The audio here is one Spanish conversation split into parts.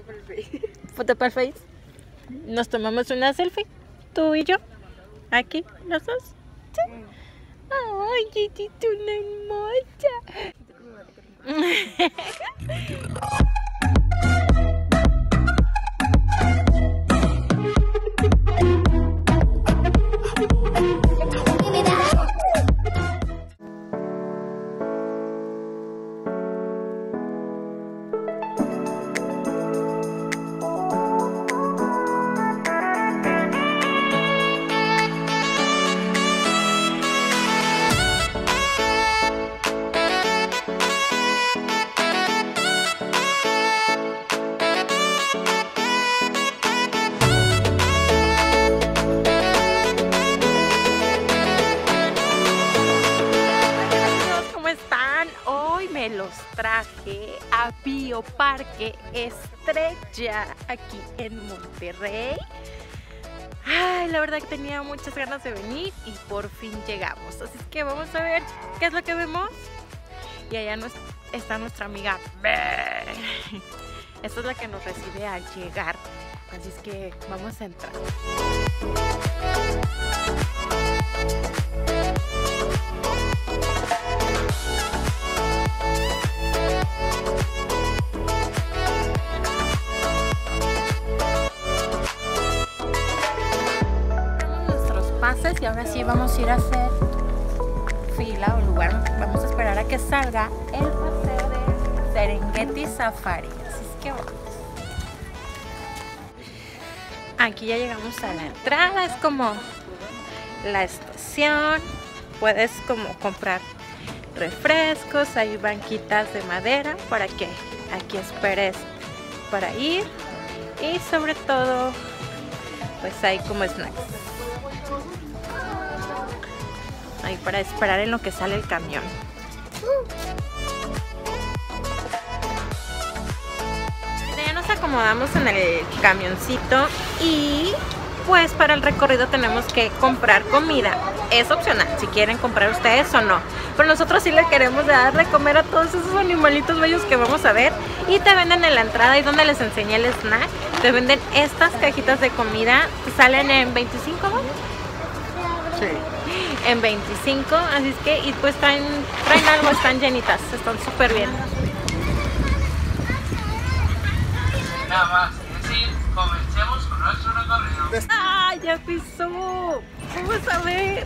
para el Face. Foto para el Face. Nos tomamos una selfie, tú y yo. Aquí, los dos. ¿Sí? Ay, chiquito, una hermosa. Los traje a Bioparque Estrella aquí en Monterrey. Ay, la verdad que tenía muchas ganas de venir y por fin llegamos. Así es que vamos a ver qué es lo que vemos. Y allá está nuestra amiga. Esta es la que nos recibe al llegar. Así es que vamos a entrar. Y ahora sí vamos a ir a hacer fila o lugar. Vamos a esperar a que salga el paseo de Serengeti Safari. Así es que vamos. Aquí ya llegamos a la entrada. Es como la estación. Puedes como comprar refrescos. Hay banquitas de madera para que aquí esperes para ir. Y sobre todo pues hay como snacks ahí para esperar en lo que sale el camión. Ya nos acomodamos en el camioncito y pues para el recorrido tenemos que comprar comida. Es opcional si quieren comprar ustedes o no, pero nosotros sí le queremos dar de comer a todos esos animalitos bellos que vamos a ver. Y te venden en la entrada y donde les enseñé el snack, te venden estas cajitas de comida. Salen en 25, ¿no? Sí. En 25, así es que, y pues traen algo, están llenitas, están súper bien. Nada más, es decir, comencemos con nuestro recorrido. ¡Ah, ya pisó! Vamos a ver.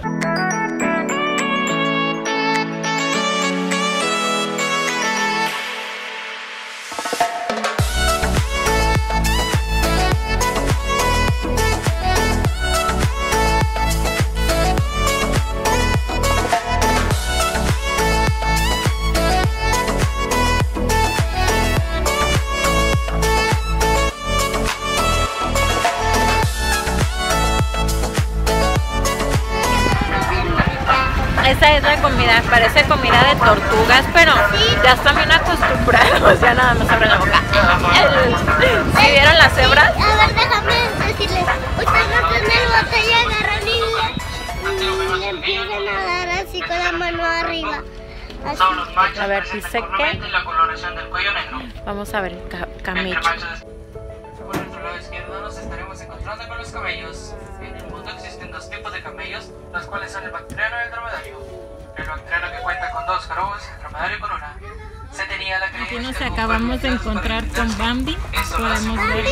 Esa es la comida, parece comida de tortugas, pero ya están bien acostumbrados, ya nada más abren la boca. ¿Sí vieron las cebras? A ver, déjame decirles, ustedes no tienen botella, agarran y le empiezan a dar así con la mano arriba. Así. A ver si sé qué. Vamos a ver el camello. Por nuestro lado izquierdo nos estaremos encontrando con los camellos. En el mundo existen dos tipos de camellos, los cuales son el bactriano y el dromedario. El bactriano que cuenta con 2 jorobas, el dromedario con una. Se tenía la creencia. Aquí nos acabamos de encontrar con Bambi. Podemos ver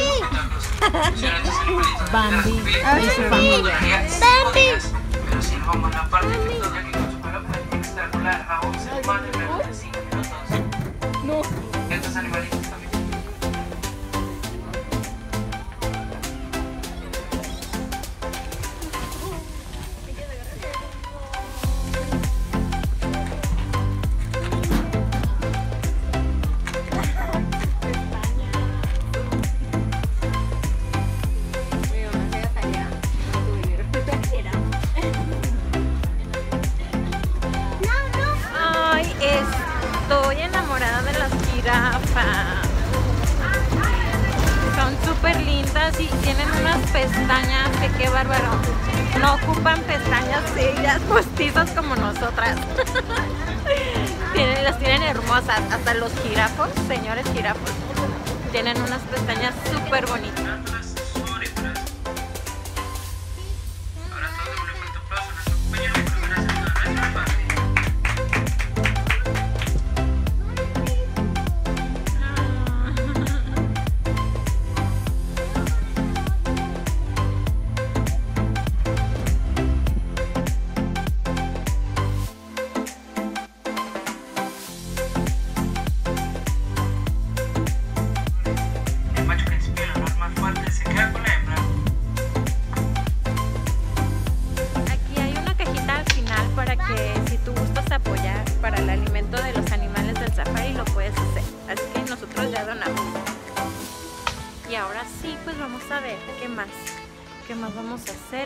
Bambi y su familia. Bambi. Pero si vamos a la parte que toca aquí con su pelo puede estrangular a 11 humanos en menos de 5 minutos. No. Estos animalitos también. Estoy enamorada de las jirafas. Son súper lindas y tienen unas pestañas que qué bárbaro. No ocupan pestañas ellas postizas como nosotras. Las tienen hermosas. Hasta los jirafos, señores jirafos. Tienen unas pestañas súper bonitas. Y ahora sí, pues vamos a ver qué más vamos a hacer.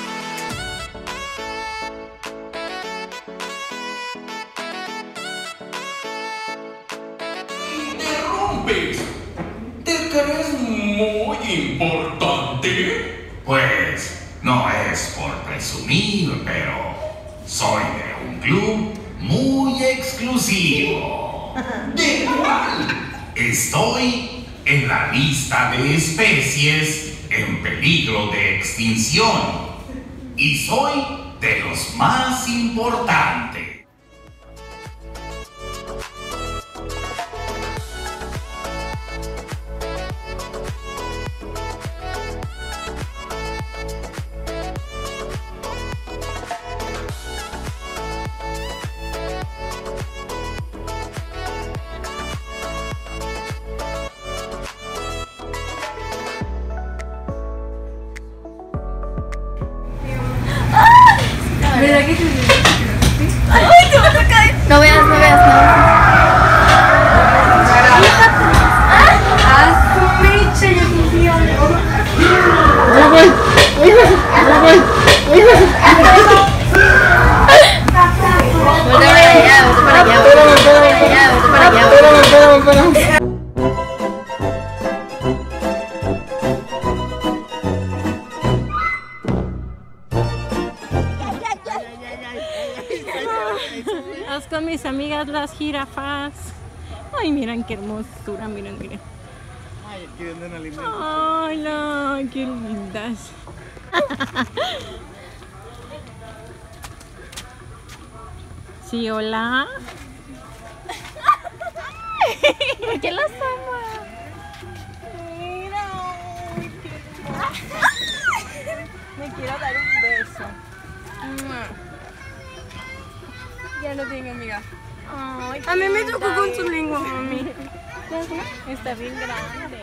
¿Interrumpes? ¿Te crees muy importante? Pues no es por presumir, pero soy de un club muy exclusivo. ¿De cuál? Estoy en la lista de especies en peligro de extinción y soy de los más importantes. ¿Verdad que te... ¡Ay, te vas a caer! No veas, no veas, no. ¡Haz tu mecha, yo confío! Vamos con mis amigas las jirafas. Ay, miren qué hermosura, miren, miren. Ay, aquí venden alimentos. Ay, no, qué lindas. Sí, hola. ¿Qué las ama? Mira. Me quiero dar un beso. Ya no tengo amiga. Ay, A mí me tocó con su lengua, mami. está bien grande.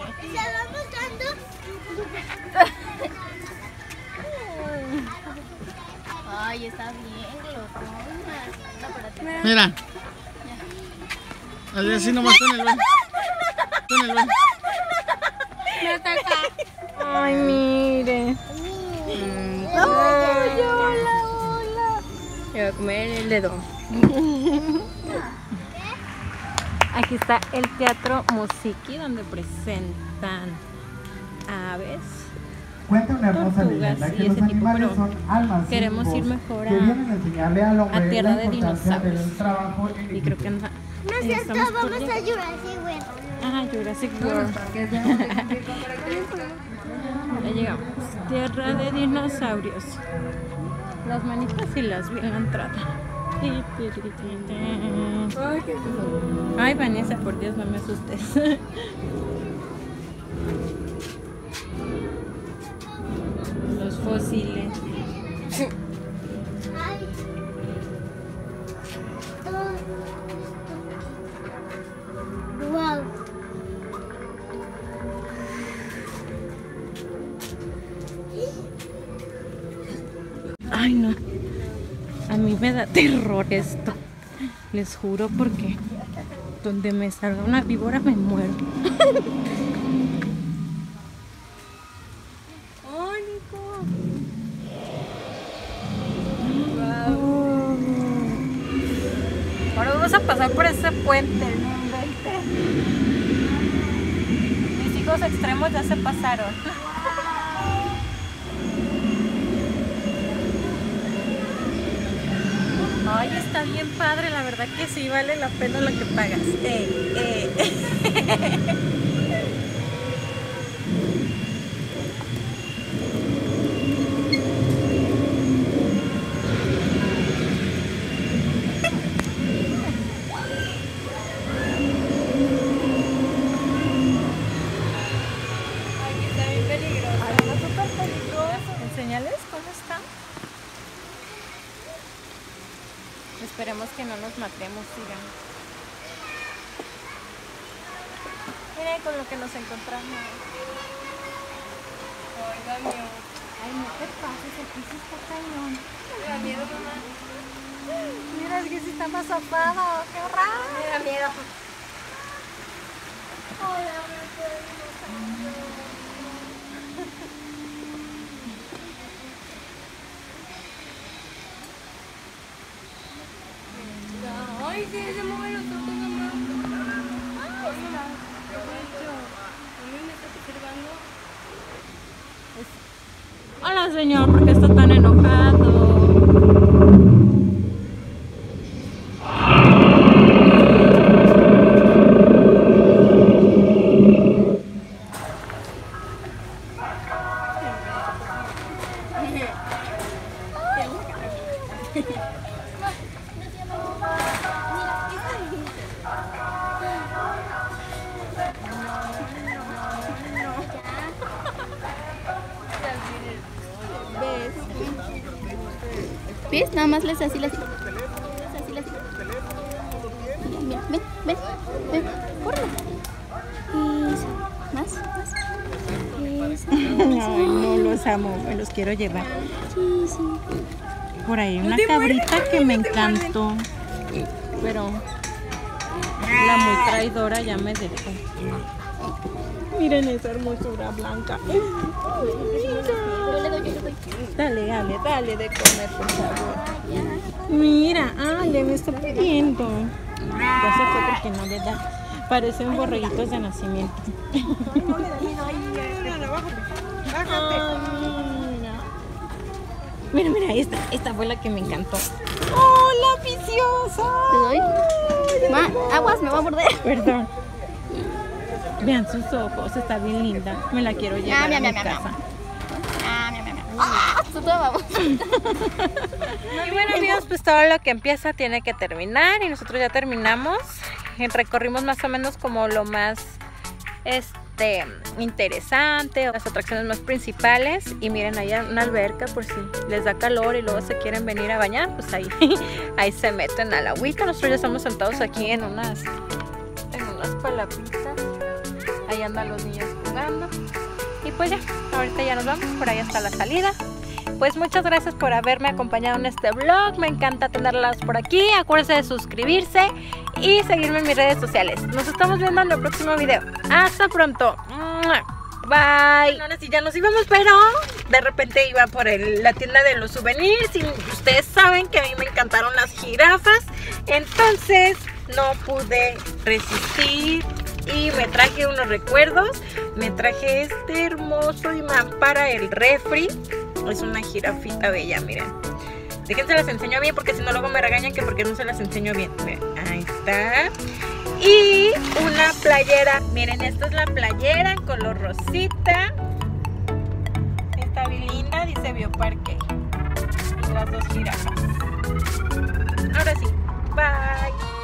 Ay, está bien, loco. Mira. Así nomás con el baño. Con el baño. Me ataca. Ay, mire. Ay, hola, hola. Me voy a comer el dedo. Aquí está el Teatro Musiki, donde presentan aves. Cuenta una hermosa Tortugas leyenda y que los ese tipo, animales pero son almas queremos ir vivos mejor que vienen a enseñarle al hombre a tierra la de importancia dinosaurios. del trabajo en Y equipo. creo que No es cierto, estamos por vamos llegar. a Jurassic World. Ah, Jurassic World. Ya llegamos. Tierra de dinosaurios. Las manitas y las vi en la entrada. Ay, Vanessa, por Dios, no me asustes. Los fósiles. Wow. Ay, no. A mí me da terror esto. Les juro, porque donde me salga una víbora me muero. Oh, Nico. Ahora vamos a pasar por ese puente, no inventes. Mis hijos extremos ya se pasaron. Ay, está bien padre, la verdad que sí vale la pena lo que pagas. Esperemos que no nos matemos, sigan. Miren con lo que nos encontramos. Oiga, mío. Ay, no te pases, aquí sí está cañón. Me da miedo, mamá. Mira, es que sí está más zapado, qué raro. Me da miedo. Ay, sí, se mueven los ojos, mamá. Ay, mira, qué bonito. A mí me está observando. Hola, señor, ¿por qué está tan enojado? ¿Ves? Nada más les así, les así. Mira, ven, ven, ven, corre. Eso, más. Eso. Ay, no los amo, me los quiero llevar. Sí, sí. Por ahí una cabrita que me encantó, pero la muy traidora ya me dejó. Miren esa hermosura blanca. Yo le doy. Dale de comer, por favor. Mira, Ale me está pidiendo. Ya se fue porque no le da. Parecen borreguitos de nacimiento. Mira, esta fue la que me encantó. ¡Hola, viciosa! ¿Te doy? Ma, aguas, me va a morder. Perdón. Vean sus ojos, está bien linda. Me la quiero llevar a mi casa. Y bueno, amigos, pues todo lo que empieza tiene que terminar y nosotros ya terminamos. Recorrimos más o menos como lo más interesante, las atracciones más principales. Y miren, ahí hay una alberca por si les da calor y luego se quieren venir a bañar, pues ahí se meten al agüita. Nosotros ya estamos sentados aquí en unas palapitas. Ahí andan los niños jugando. Y pues ya, ahorita ya nos vamos, por ahí está la salida. Pues muchas gracias por haberme acompañado en este vlog. Me encanta tenerlas por aquí. Acuérdense de suscribirse y seguirme en mis redes sociales. Nos estamos viendo en el próximo video. Hasta pronto. Bye. Ahora sí ya nos íbamos, pero de repente iba por la tienda de los souvenirs. Y ustedes saben que a mí me encantaron las jirafas. Entonces no pude resistir y me traje unos recuerdos. Me traje este hermoso imán para el refri. Es una jirafita bella, miren. Déjense las enseño bien porque si no luego me regañan que porque no se las enseño bien. Miren, ahí está. Y una playera. Miren, esta es la playera en color rosita. Está bien linda, dice Bioparque. Y las dos jirafas. Ahora sí, bye.